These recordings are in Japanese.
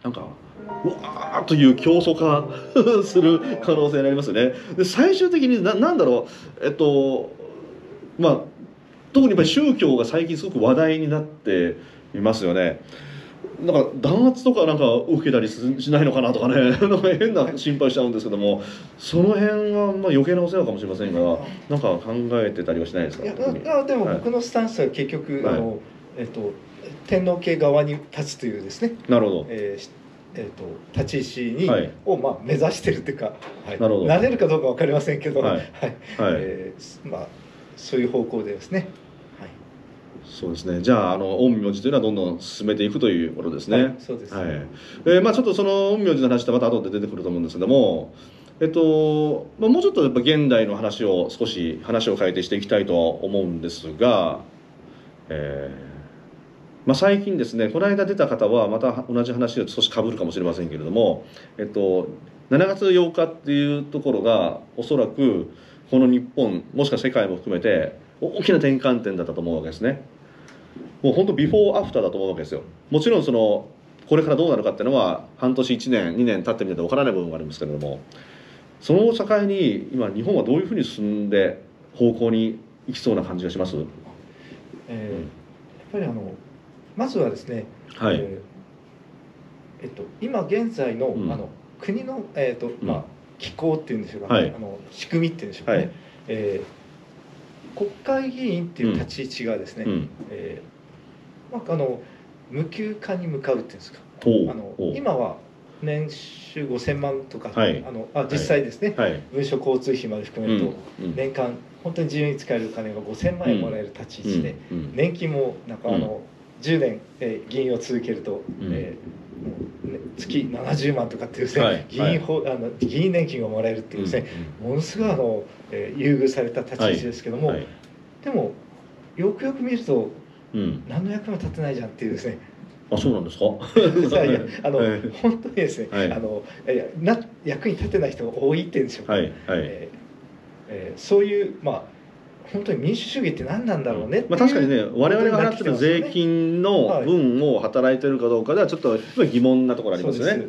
なんかうわーという競争化する可能性になりますよね。で最終的になんだろう、まあ特にやっぱり宗教が最近すごく話題になっていますよね。なんか弾圧とかなんか受けたりしないのかなとかね、なんか変な心配しちゃうんですけども、その辺はまあ余計なお世話かもしれませんが、なんか考えてたりはしないですか？ いやでも僕のスタンスは結局、 はい、 天皇家側に立つというですね、 なるほど、 立ち位置に、 はい、 をまあ目指してるというか、はい、 なるほど、 なれるかどうか分かりませんけど、 はいはい、まあそういう方向でですね。 そうですね。じゃあ、陰陽師というのはどんどん進めていくということですね。 はい、そうです。 はい。まあちょっとその陰陽師の話ってまた後で出てくると思うんですけども、まあ、もうちょっとやっぱ現代の話を少し話を変えてしていきたいとは思うんですが、まあ、最近ですね、この間出た方はまた同じ話を少し被るかもしれませんけれども、7月8日っていうところがおそらくこの日本もしくは世界も含めて大きな転換点だったと思うわけですね。もう本当ビフォーアフターだと思うわけですよ。もちろんこれからどうなるかっていうのは半年1年2年経ってみないと分からない部分があるんですけれども、その境に今日本はどういうふうに進んで方向に行きそうな感じがします？ やっぱりまずはですね、 はい、 今現在の、国の、まあ、機構っていうんでしょうか、はい、仕組みっていうんでしょうかね、はい、国会議員っていう立ち位置がですね、まあ、無給化に向かうっていうんですか、今は年収5000万とか、はい、実際ですね、はい、文書交通費まで含めると、年間本当に自由に使えるお金が5000万円もらえる立ち位置で、年金もなんか10年、議員を続けると、月70万とかっていうですね、はい、議員年金がもらえるっていうですね、ものすごい優遇された立ち位置ですけども、はいはい、でもよくよく見ると、何の役も立てないじゃんっていうですね。 あ、そうなんですか。 いや本当にですね、はい、役に立てない人が多いっていうんでしょうか、はいはい、そういうまあ本当に民主主義って何なんだろうねっていう、 確かにね、我々が払ってる税金の分を働いてるかどうかではちょっと疑問なところありますよね。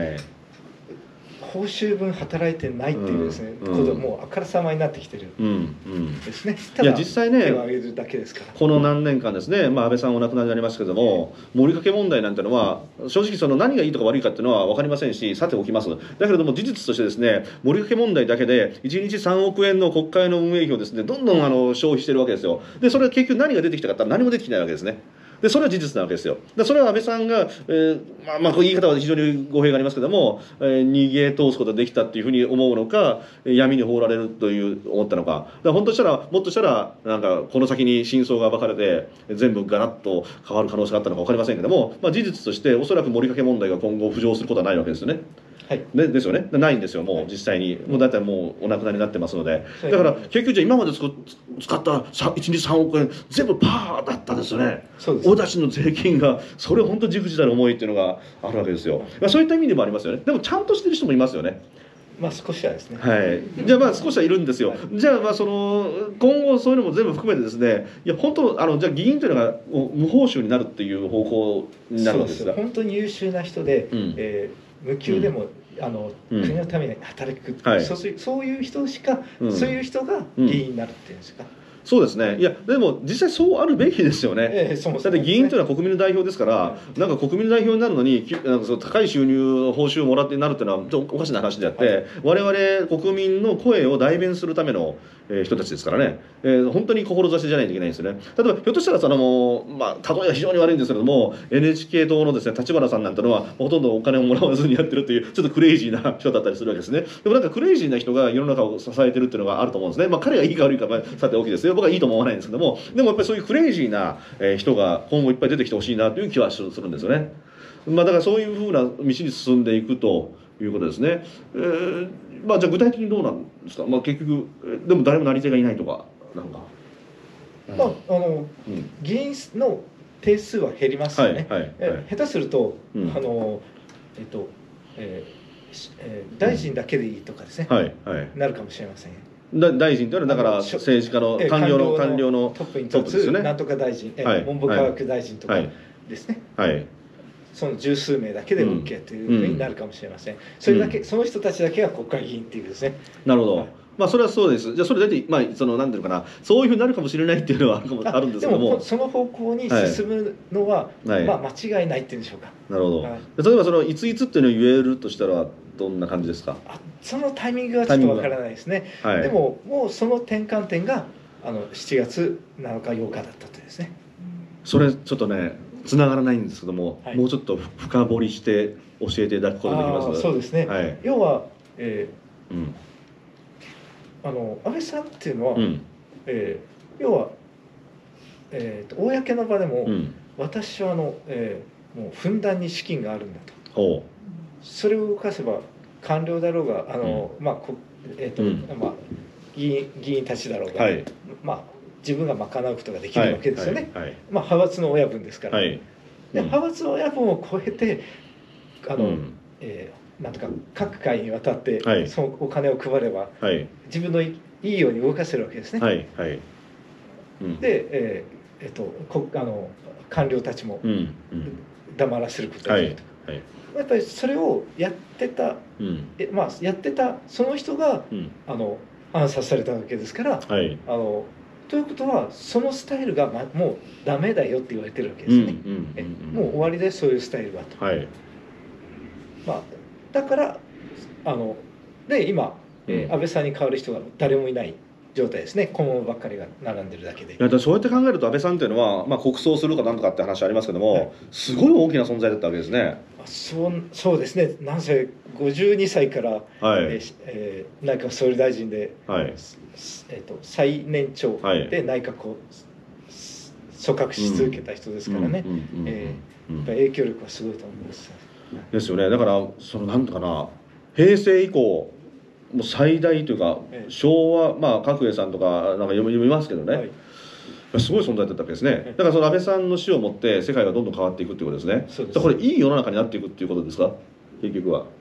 報酬分働いてないっていうですね、こともうあからさまになってきてるですね。 いや実際ね、 手を挙げるだけですから。 この何年間ですね、安倍さんお亡くなりになりますけども、盛りかけ問題なんてのは正直何がいいとか悪いかっていうのは分かりませんし、さておきます。だけれども事実としてですね、盛りかけ問題だけで1日3億円の国会の運営費をですね、どんどん消費してるわけですよ。でそれは結局何が出てきたかって何も出てきてないわけですね。でそれは事実なわけですよ。でそれは安倍さんが、こう言い方は非常に語弊がありますけども、逃げ通すことができたっていうふうに思うのか、闇に葬られるという思ったのか。だから本当したらもっとしたらなんかこの先に真相が暴かれて全部ガラッと変わる可能性があったのか分かりませんけども、事実としておそらく盛りかけ問題が今後浮上することはないわけですよね。はい、ですよね。ないんですよ、もう実際に。もうだいたいもうお亡くなりになってますので。だから結局じゃあ今まで使った1日3億円全部パーだったですよね。お出しの税金がそれ本当じくじたる思いっていうのがあるわけですよ。そういった意味でもありますよね。でもちゃんとしてる人もいますよね。 少しはですね。 はい。じゃあ少しはいるんですよ。じゃあ今後そういうのも全部含めてですね、いや本当じゃあ議員というのが無報酬になるっていう方向になるわけですが。 本当に優秀な人で、無給でも国のために働く、そういう人しか、そういう人が議員になるっていうんですか。 そうですね。いやでも実際そうあるべきですよね。だって議員というのは国民の代表ですから、なんか国民の代表になるのになんか高い収入報酬をもらってなるっていうのはおかしな話であって、我々国民の声を代弁するための人たちですからね、本当に志じゃないといけないんですよね。例えばひょっとしたら例えは非常に悪いんですけれども NHK 党のですね立花さんなんてのはほとんどお金をもらわずにやってるというちょっとクレイジーな人だったりするわけですね。でもなんかクレイジーな人が世の中を支えてるっていうのがあると思うんですね。彼がいいか悪いかさておきですよ。僕はいいと思わないんですけども、でもやっぱりそういうクレイジーな人が今後いっぱい出てきてほしいなという気はするんですよね。だからそういうふうな道に進んでいくということですね。じゃあ具体的にどうなんですか。結局でも誰もなり手がいないとかなんか。 議員の定数は減りますよね。下手すると大臣だけでいいとかですね、なるかもしれません。 大臣というのはだから政治家の官僚のトップに立つなんとか大臣、文部科学大臣とかですね。 その十数名だけで OK というふうになるかもしれません。それだけ、その人たちだけが国会議員っていうですね。 なるほど。まあそれはそうです。じゃあそれだってまあそのなんていうのかな、そういうふうになるかもしれないっていうのはあるんですけども、 でもその方向に進むのは、まあ間違いないっていうんでしょうか。 なるほど。例えばそのいついつっていうのを言えるとしたらどんな感じですか。 そのタイミングはちょっとわからないですね。でももうその転換点が7月7日8日だったとですね。 それちょっとねつながらないんですけども、もうちょっと深掘りして教えていただくことできます。 そうですね。要は、安倍さんっていうのは、要は、公の場でも、私はもうふんだんに資金があるんだと。それを動かせば官僚だろうが議員たちだろうが、自分が賄うことができるわけですよね。派閥の親分ですから。で派閥の親分を超えてなんとか各会にわたってそのお金を配れば自分のいいように動かせるわけですね。で官僚たちも黙らせることができると。やっぱりそれをやってたその人が暗殺されたわけですから、ということはそのスタイルがもうダメだよって言われてるわけですね。もう終わりでそういうスタイルはと。だからで今安倍さんに代わる人が誰もいない状態ですね。小物ばっかりが並んでるだけで。 そうやって考えると安倍さんっていうのは、国葬するかなんとかって話ありますけども、すごい大きな存在だったわけですね。 そうですね。なんせ52歳から、内閣総理大臣で、最年長で内閣を組閣し続けた人ですからね。影響力はすごいと思います。 ですよね。だからなんとかな、平成以降もう最大というか、昭和角栄さんとかなんか読みますけどね、すごい存在だったわけですね。だからその安倍さんの死をもって世界がどんどん変わっていくっていうことですね。これいい世の中になっていくっていうことですか、結局は。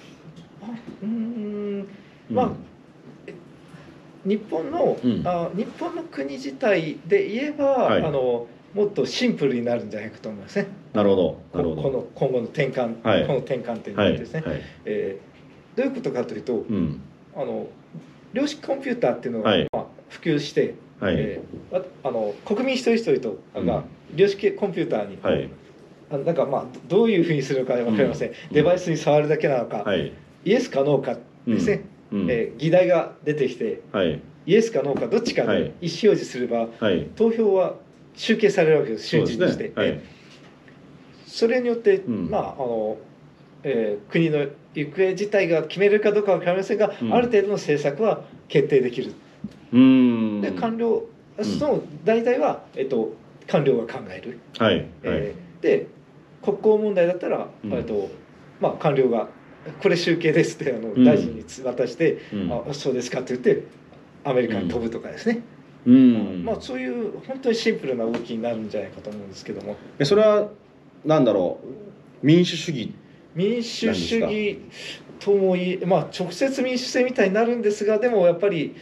日本の国自体で言えば、もっとシンプルになるんじゃないかと思いますね。 なるほど。 今後の転換、この転換点ですね。どういうことかというと、量子コンピューターっていうのが普及して、国民一人一人とが量子コンピューターに、なんかどういうふうにするのか分かりません。デバイスに触るだけなのか、イエスかノーかですね。議題が出てきて、イエスかノーかどっちかで意思表示すれば、投票は集計されるわけです、瞬時にして。それによって、国の行方自体が決めるかどうかは分かりませんが、ある程度の政策は決定できる。で官僚大体は、官僚が考える。で国交問題だったら、官僚が「これ集計です」って大臣に渡して「あそうですか」って言ってアメリカに飛ぶとかですね。そういう本当にシンプルな動きになるんじゃないかと思うんですけども。 それは何だろう、民主主義民主主義ともいえ、直接民主制みたいになるんですが、でもやっぱり、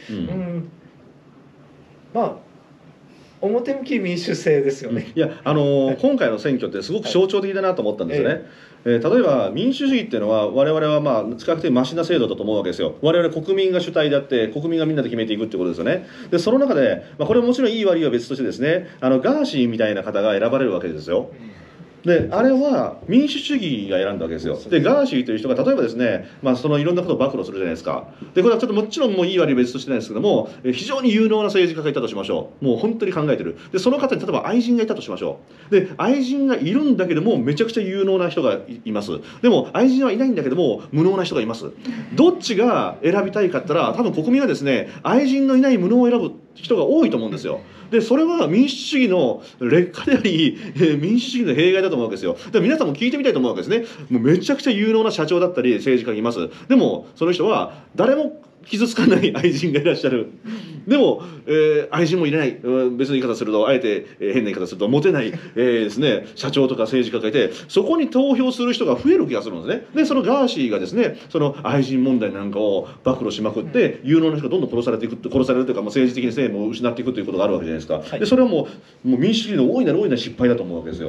表向き民主制ですよね。 いや今回の選挙ってすごく象徴的だなと思ったんですよね。例えば民主主義っていうのは我々は比較的マシな制度だと思うわけですよ。我々国民が主体であって国民がみんなで決めていくってことですよね。でその中で、これはもちろんいい悪いは別としてですね、ガーシーみたいな方が選ばれるわけですよ。であれは民主主義が選んだわけですよ。でガーシーという人が例えばですね、そのいろんなことを暴露するじゃないですか。でこれはちょっともちろんもういい悪い別としてないですけども、非常に有能な政治家がいたとしましょう。もう本当に考えてる。でその方に例えば愛人がいたとしましょう。で愛人がいるんだけどもめちゃくちゃ有能な人がいます。でも愛人はいないんだけども無能な人がいます。どっちが選びたいかって言ったら、多分国民はですね、愛人のいない無能を選ぶ人が多いと思うんですよ。でそれは民主主義の劣化であり、民主主義の弊害だと思うわけですよ。だから皆さんも聞いてみたいと思うわけですね。もうめちゃくちゃ有能な社長だったり政治家がいます。でもその人は誰も傷つかない愛人がいらっしゃる。でも、愛人もいない、別の言い方すると、あえて、変な言い方するとモテない、ですね、社長とか政治家がいて、そこに投票する人が増える気がするんですね。でそのガーシーがですね、その愛人問題なんかを暴露しまくって、有能な人がどんどん殺されるというか、政治的に政務を失っていくということがあるわけじゃないですか。でそれはもう民主主義の大いなる失敗だと思うわけですよ。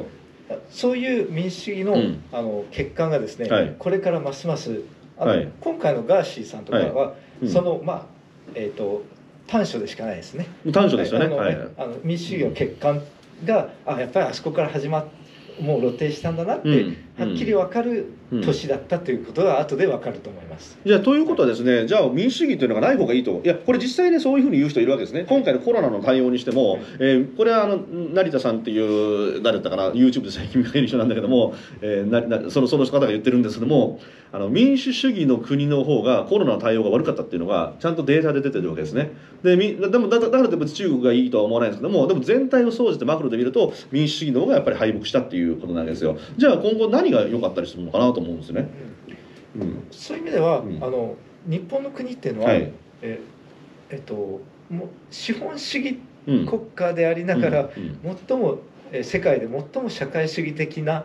そういう民主主義の、欠陥がですね、これからますます今回のガーシーさんとかは、その短所でしかないですね。 短所ですよね。 民主主義の欠陥がやっぱりあそこから始まって。もう露呈したんだなってはっきり分かる年だったということが後で分かると思います。 じゃあということはですね、じゃあ民主主義というのがない方がいいと。いやこれ実際ねそういうふうに言う人いるわけですね。今回のコロナの対応にしても、これは成田さんっていう誰だったかな YouTube で最近見かける人なんだけども、その方が言ってるんですけども、民主主義の国の方がコロナの対応が悪かったっていうのがちゃんとデータで出てるわけですね。でもだからって別に中国がいいとは思わないんですけども、でも全体を総じてマクロで見ると民主主義の方がやっぱり敗北したっていうことなんですよ。じゃあ今後何が良かったりするのかなと思うんですよね。 そういう意味では、日本の国っていうのは、もう資本主義国家でありながら、最も世界で最も社会主義的な、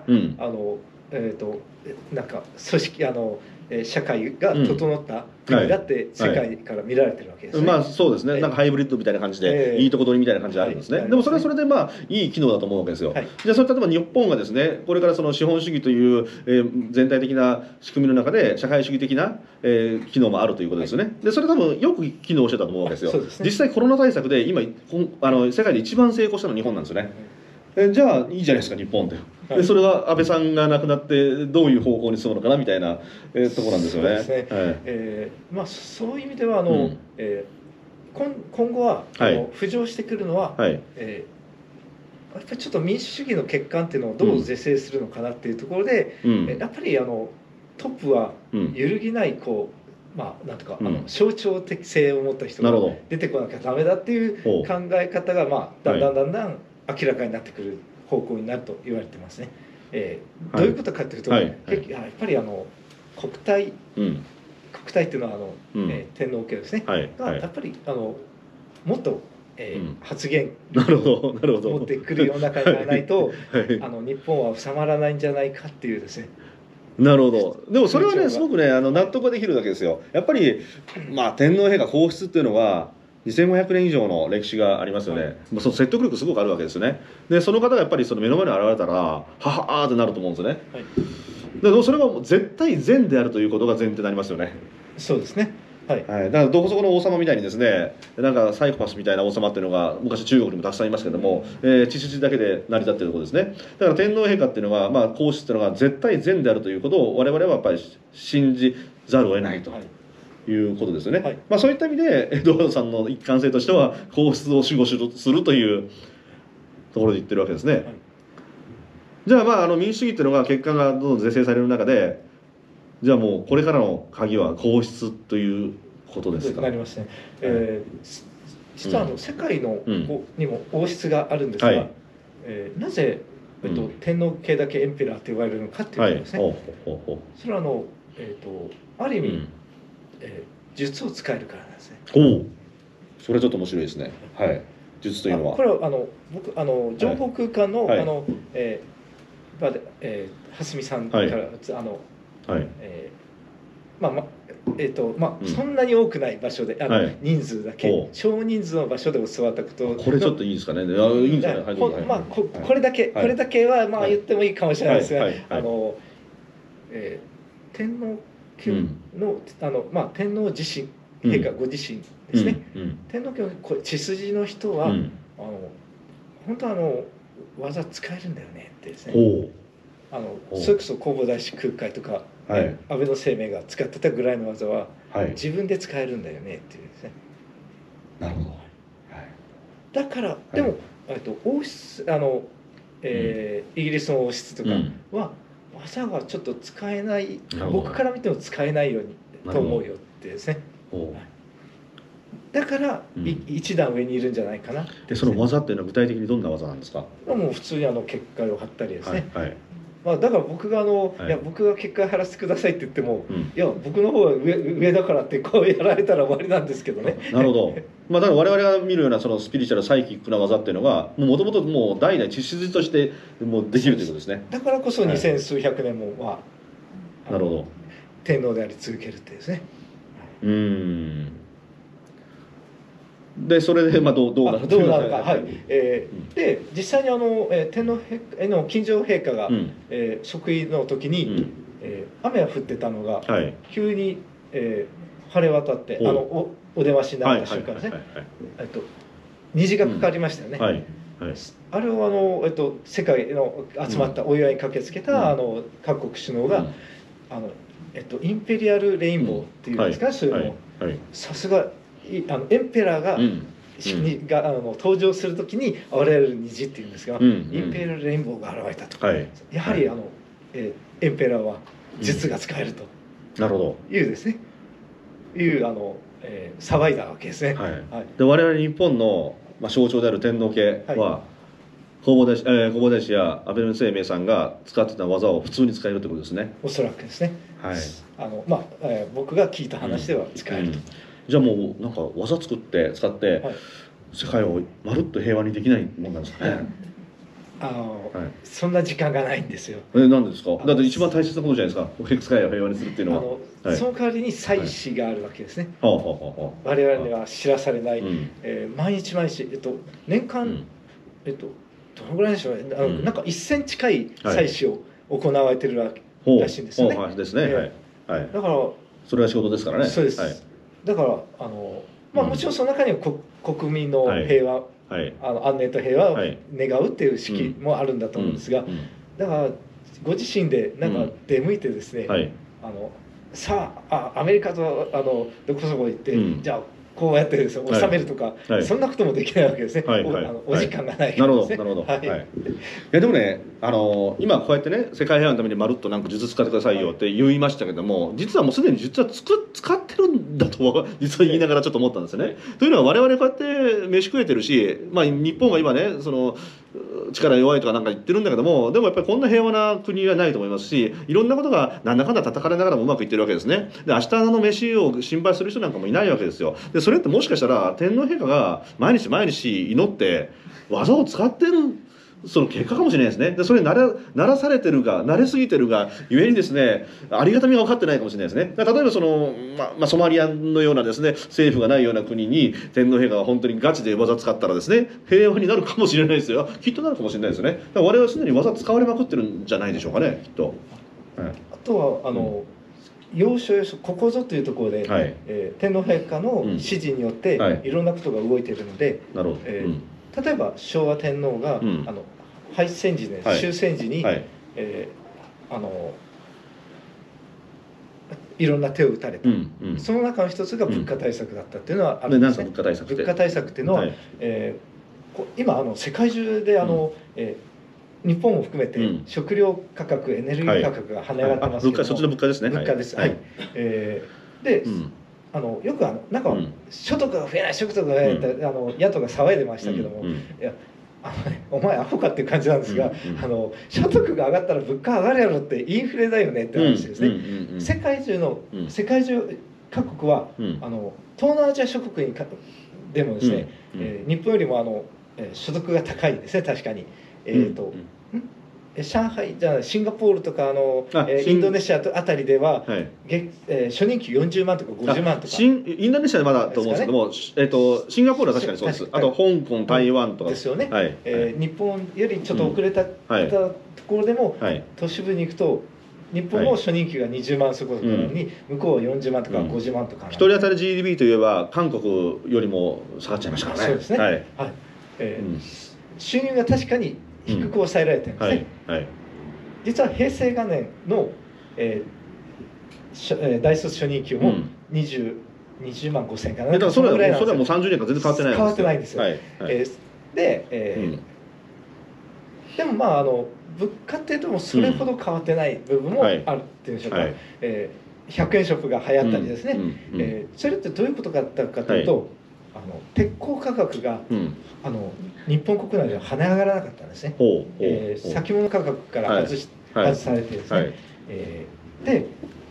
なんか組織社会が整った国だって世界から見られてるわけですね。 まあそうですね。なんかハイブリッドみたいな感じで、いいとこ取りみたいな感じであるんですね。でもそれはそれでまあいい機能だと思うわけですよ。じゃあそれ例えば日本がですね、これからその資本主義という全体的な仕組みの中で社会主義的な機能もあるということですよね。でそれ多分よく機能してたと思うわけですよ。実際コロナ対策で今世界で一番成功したのは日本なんですよね。じゃあいいじゃないですか日本って。でそれは安倍さんが亡くなってどういう方向に進むのかなみたいなところなんですよね。 まあそういう意味では今後は浮上してくるのは、やっぱりちょっと民主主義の欠陥っていうのをどう是正するのかなっていうところで、やっぱりトップは揺るぎないなんとか象徴的性を持った人が出てこなきゃダメだっていう考え方がだんだん明らかになってくる方向になると言われてますね。どういうことかというと、やっぱり国体っていうのは天皇家ですね、がやっぱりもっと発言持ってくるような会にならないと日本は収まらないんじゃないかっていうですね。 なるほど。でもそれはねすごくね納得ができるわけですよ。やっぱり天皇陛下皇室っていうのは2500年以上の歴史がありますよね。その説得力すごくあるわけですよね。でその方がやっぱりその目の前に現れたらははーってなると思うんですよね。でもそれは絶対善であるということが前提になりますよね。 そうですね。 だからどこそこの王様みたいにですね、なんかサイコパスみたいな王様っていうのが昔中国にもたくさんいますけども、血筋だけで成り立っているところですね。だから天皇陛下っていうのは皇室っていうのが絶対善であるということを我々はやっぱり信じざるを得ないと。いうことですよね。そういった意味でエドワードさんの一貫性としては皇室を守護するというところで言ってるわけですね。じゃあ民主主義っていうのが結果がどんどん是正される中で、じゃあもうこれからの鍵は皇室ということですか。 なりますね。実は世界のにも王室があるんですが、なぜ天皇系だけエンペラーと呼ばれるのかっていうことですね。それはある意味術を使えるからなんですね。 それちょっと面白いですね。術というのはこれは僕情報空間の蓮見さんからそんなに多くない場所で人数だけ少人数の場所で教わったことこれちょっといいですかね。いいんですかね。 これだけは言ってもいいかもしれないですが、天皇の天皇自身陛下ご自身ですね。天皇家の血筋の人は本当は技使えるんだよねってですね。それこそ弘法大師空海とか安倍晴明が使ってたぐらいの技は自分で使えるんだよねっていうですね。 なるほど。 だからでも王室イギリスの王室とかは技がちょっと使えない、僕から見ても使えないようにと思うよってですね。だから一段上にいるんじゃないかなって。 その技っていうのは具体的にどんな技なんですか。 もう普通に結界を張ったりですね。だから僕が僕が結界張らせてくださいって言っても、いや僕の方が上だからってこうやられたら終わりなんですけどね。 なるほど。だから我々が見るようなそのスピリチュアルサイキックな技っていうのがもともともう代々血筋としてもうできるということですね。 だからこそ2000数百年もなるほど。 天皇であり続けるってですね。 でそれでどうなるどうなのか、はい。で実際に天皇陛下の近所陛下が、即位の時に、雨が降ってたのが、急に、晴れ渡ってお出ましになった瞬間ですね、虹がかかりましたよね。あれを世界の集まったお祝いに駆けつけた各国首脳がインペリアルレインボーっていうんですか、そういうのをさすがエンペラーが登場するときに現れる虹っていうんですが、インペリアルレインボーが現れたと、やはりエンペラーは術が使えるというですね、騒いだわけですね。 で我々日本の象徴である天皇家は弘法大師や安倍晴明さんが使ってた技を普通に使えるということですね。 おそらくですね。僕が聞いた話では使えると。 じゃあもうなんか技使って世界をまるっと平和にできないもんなんですかね。 そんな時間がないんですよ。 なんでですか。だって一番大切なことじゃないですか。世界を平和にするっていうのは。 その代わりに祭祀があるわけですね。我々には知らされない、毎日年間どのぐらいでしょうね。なんか1000近い祭祀を行われてるらしいんですよね。だからそれは仕事ですからね。 そうです。だからもちろんその中には国民の平和、安寧と平和を願うっていう式もあるんだと思うんですが、だからご自身でなんか出向いてですね、さあアメリカとどこそこ行って、じゃあこうやってですね収めるとか、そんなこともできないわけですね。お時間がないからですね。なるほど。いやでもね、今こうやってね、世界平和のためにまるっとなんか術使ってくださいよって言いましたけども、実はもうすでに実は使ってるんだと実は言いながらちょっと思ったんですよね。というのは我々こうやって飯食えてるし、日本が今ねその力弱いとかなんか言ってるんだけども、でもやっぱりこんな平和な国はないと思いますし、いろんなことがなんだかんだ叩かれながらもうまくいってるわけですね。で明日の飯を心配する人なんかもいないわけですよ。でそれってもしかしたら天皇陛下が毎日毎日祈って技を使ってるその結果かもしれないですね。でそれに慣らされてるが慣れすぎてるがゆえにですね、ありがたみが分かってないかもしれないですね。例えばソマリアのようなですね政府がないような国に天皇陛下が本当にガチで技使ったらですね平和になるかもしれないですよ。きっとなるかもしれないですよね。だから我々はすでに技使われまくってるんじゃないでしょうかね、きっと。 あとは要所要所ここぞというところで、天皇陛下の指示によっていろんなことが動いているので、例えば昭和天皇が敗戦時ね、終戦時にいろんな手を打たれた、その中の一つが物価対策だったっていうのはあるんですね。物価対策っていうのは今世界中で日本を含めて食料価格、エネルギー価格が跳ね上がってますけども、 そっちの物価ですね。 物価です。でよくなんか所得が増えない所得が増えないって野党が騒いでましたけども、いやお前アホかっていう感じなんですが、所得が上がったら物価上がるやろってインフレだよねって話ですね。世界中各国は東南アジア諸国でもですね、日本よりも所得が高いですね、確かに。上海じゃあシンガポールとかインドネシアあたりでは、初任給40万とか50万とか。 インドネシアはまだと思うんですけども、シンガポールは確かにそうです。あと香港、台湾とかですよね。日本よりちょっと遅れたところでも、都市部に行くと日本も初任給が20万そこそこなのに、向こうは40万とか50万とか。 一人当たり GDP といえば韓国よりも下がっちゃいましたからね。 そうですね。収入が確かに低く抑えられてるんですね。実は平成元年の大卒初任給も20万5千かな。 だからそれはもう30年間全然変わってないんですよ。 変わってないんですよ。でも物価っていうともそれほど変わってない部分もあるっていうんでしょうか。100円ショップが流行ったりですね。それってどういうことだったかというと、鉄鋼価格が日本国内では跳ね上がらなかったんですね。先物価格から外されてですね。で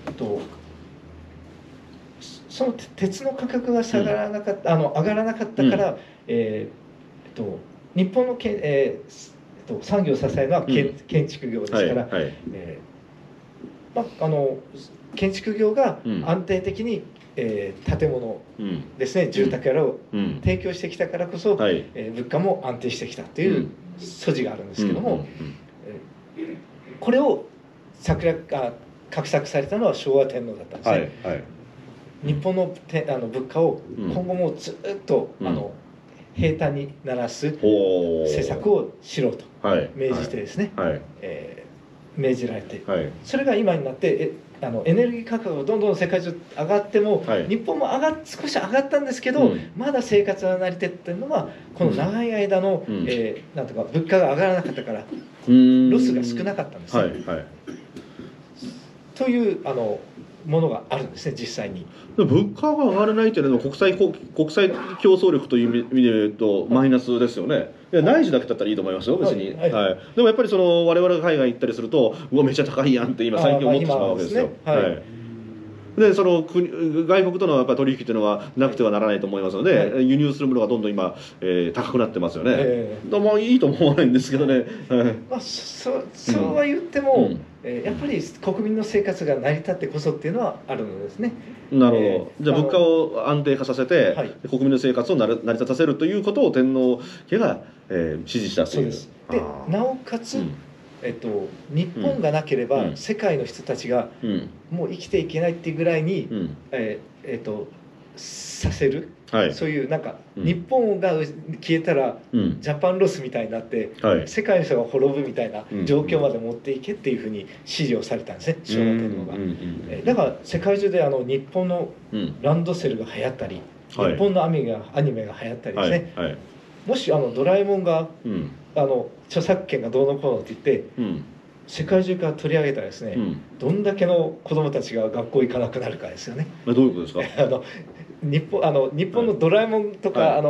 その鉄の価格が上がらなかったから、日本の産業を支えるのは建築業ですから、建築業が安定的に建物ですね、住宅やらを提供してきたからこそ、物価も安定してきたという素地があるんですけども、これを画策されたのは昭和天皇だったんですね。日本の物価を今後もずっと平坦にならす施策をしろと命じてですね、命じられて、それが今になってエネルギー価格がどんどん世界中上がっても、日本も少し上がったんですけど、まだ生活が成り立っているのはこの長い間の、なんとか物価が上がらなかったからロスが少なかったんですね。というものがあるんですね、実際に。 物価が上がらないというのは国際競争力という意味で言うとマイナスですよね。いや内需だけだったらいいと思いますよ、別に。でもやっぱり我々が海外行ったりすると、うわめっちゃ高いやんって最近思ってしまうわけですよ。で外国とのやっぱ取引というのはなくてはならないと思いますので、輸入するものがどんどん今、高くなってますよね。まあいいと思わないんですけどね。 そうは言っても、やっぱり国民の生活が成り立ってこそっていうのはあるのですね。 なるほど。じゃあ物価を安定化させて、国民の生活を成り立たせるということを天皇家が、指示したという。 そうです。でなおかつ、日本がなければ世界の人たちがもう生きていけないっていうぐらいに、させる、そういうなんか、日本が消えたらジャパンロスみたいになって、世界の人が滅ぶみたいな状況まで持っていけっていうふうに指示をされたんですね、昭和天皇が。だから世界中で日本のランドセルが流行ったり、日本のアニメが流行ったりですね、もしドラえもんが著作権がどうのこうのって言って、世界中から取り上げたらですね、どんだけの子供たちが学校行かなくなるかですよね。 どういうことですか？ 日本のドラえもんとか、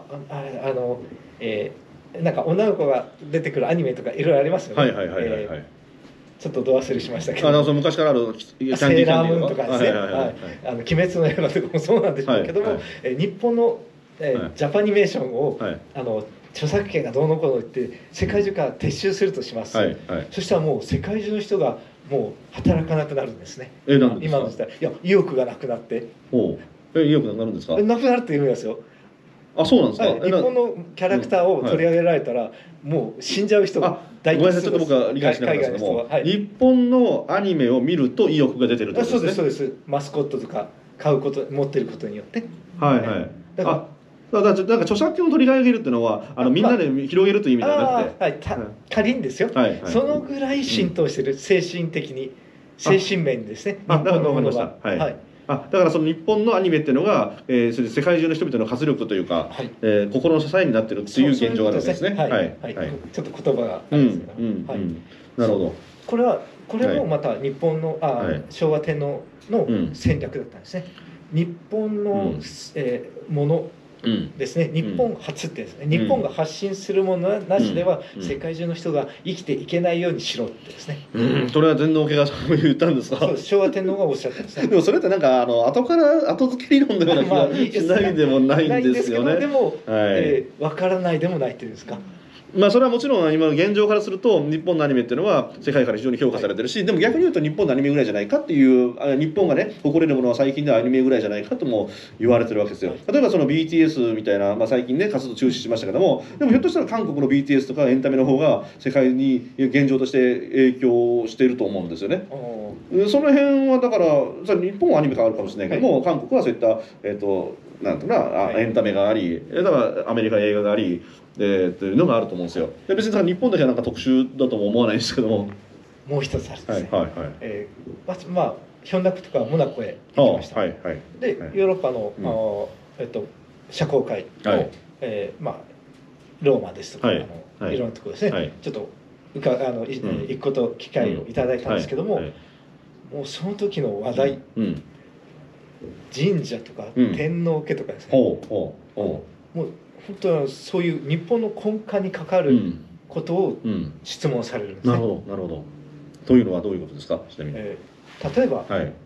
なんか女の子が出てくるアニメとかいろいろありますよね。ちょっとど忘れしましたけど、 昔からあるセーラームーンとかですね、鬼滅の刃とかもそうなんでしょうけども、日本のジャパニメーションを著作権がどうのこうの言って世界中から撤収するとします、そしたらもう世界中の人がもう働かなくなるんですね。今の時代、いや意欲がなくなって。 意欲なくなるんですか？ なくなるっていう意味ですよ。 あ、そうなんですか。 日本のキャラクターを取り上げられたらもう死んじゃう人が大多数。ごめんなさい、ちょっと僕は理解しなかったですけども、日本のアニメを見ると意欲が出てるってことですね。 そうです、そうです。マスコットとか買うこと、持ってることによって。 だからなんか著作権を取り上げるっていうのはみんなで広げるという意味ではなくて、 仮にですよ、そのぐらい浸透してる、精神的に、精神面にですね、日本のものが。 だからその日本のアニメっていうのが、世界中の人々の活力というか、心の支えになってるっていう現状があるんですね。 ちょっと言葉があるんですけど、 なるほど。 これもまた日本の昭和天皇の戦略だったんですね。日本のものですね、日本初ってですね、日本が発信するものなしでは世界中の人が生きていけないようにしろってですね。 それは天皇家がそう言ったんですか？ そうです、昭和天皇がおっしゃったんですね。 でもそれってなんか後付け理論のような気がしないでもないんですよね。 でもわからないでもないっていうんですか。 それはもちろん今の現状からすると日本のアニメっていうのは世界から非常に評価されてるし、でも逆に言うと日本のアニメぐらいじゃないかっていう、日本がね誇れるものは最近ではアニメぐらいじゃないかとも言われてるわけですよ。例えばその BTS みたいな、最近ね活動中止しましたけども、でもひょっとしたら韓国の BTS とかエンタメの方が世界に現状として影響していると思うんですよね。その辺はだから日本はアニメがあるかもしれないけども、韓国はそういったなんとなエンタメがあり、だからアメリカ映画がありというのがあると思うんですよ。別に日本だけはなんか特殊だとも思わないんですけども、 もう一つあるんですね。ヒョンダクとかモナコへ行きました。でヨーロッパの社交界のローマですとかいろんなところですね、ちょっと行くこと機会をいただいたんですけども、もうその時の話題、神社とか天皇家とかですね、もう本当はそういう日本の根幹に関わることを質問されるんですね。 なるほど、なるほど。というのはどういうことですか？ちなみに例えば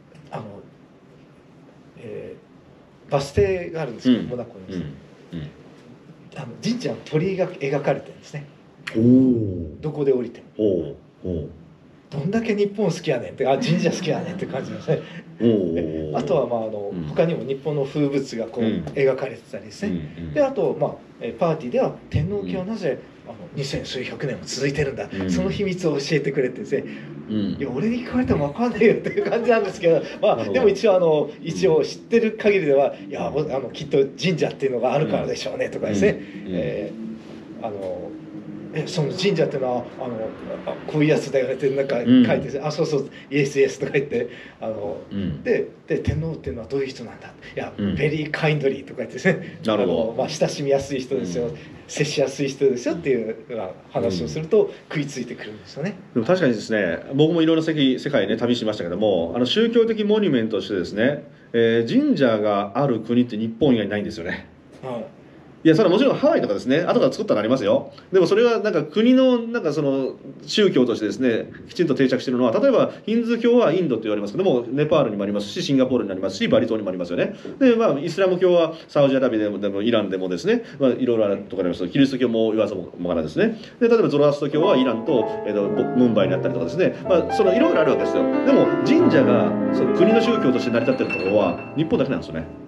バス停があるんですけど、モナコにですね、神社の鳥居が描かれてるんですね。どこで降りても。 どんだけ日本好きやねんって神社好きやねんって感じですね。あとは他にも日本の風物がこう描かれてたりですね。であとパーティーでは天皇家はなぜ2000数百年も続いてるんだ、その秘密を教えてくれてですね、いや俺に聞かれても分かんないよっていう感じなんですけど、でも一応知ってる限りではいやきっと神社っていうのがあるからでしょうねとかですね、その神社っていうのはこういうやつだよねってなんか書いて、あそうそうイエスイエスとか言ってで天皇っていうのはどういう人なんだ、いや、ベリーカインドリーとか言ってですね、親しみやすい人ですよ、接しやすい人ですよっていう話をすると食いついてくるんですよね。 でも確かにですね、僕もいろいろ世界ね旅しましたけども、宗教的モニュメントとしてですね、神社がある国って日本以外にないんですよね。いやそれはもちろんハワイとかですね後から作ったのありますよ。でもそれはなんか国のなんかその宗教としてですねきちんと定着しているのは、例えばヒンズー教はインドって言われますけどもネパールにもありますしシンガポールにもありますしバリ島にもありますよね。でイスラム教はサウジアラビアでもイランでもですね、いろいろあるところあります。キリスト教も言わずもがなですね。で例えばゾロアスト教はイランと、ムンバイにあったりとかですね、そのいろいろあるわけですよ。でも神社がその国の宗教として成り立っているところは日本だけなんですよね。